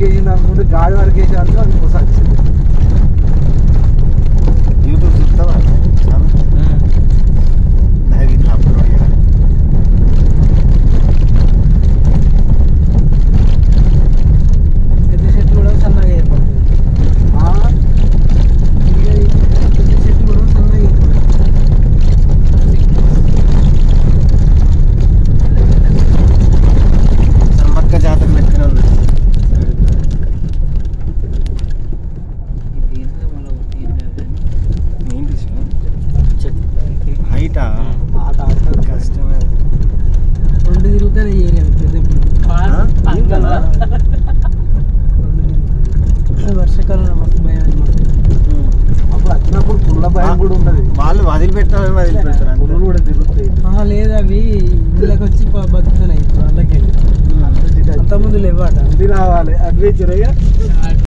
వేసింది అనుకుంటే గాడి వరకు వేసి అనుకో అది ఇంకోసారి వచ్చింది. యూట్యూబ్ చూస్తావా ఇట్లా అప్లోడ్ చేయాలి. పెద్ద చెట్టు కూడా సన్నగా అయిపోతుంది. పెద్ద చెట్టు కూడా సన్నగా అయిపోతుంది. సమ్మక్క జాతర లెక్కనే ఉంది. హైటా కష్టమే. రెండు తిరుగుతానే ఏరియా పెద్ద వర్షాకాలంలో మస్తు భయం అప్పుడు వచ్చినప్పుడు పుల్ల భయం కూడా ఉన్నది. వాళ్ళు వదిలిపెట్టాలని వదిలిపెడతారు. పుల్లు కూడా తిరుగుతాయి. లేదు అవి ఇళ్ళకి వచ్చి బతుకుతున్నాయి ఇప్పుడు వాళ్ళకి. అంతకుముందు లేవాట ఇది రావాలి అడ్వెంచర్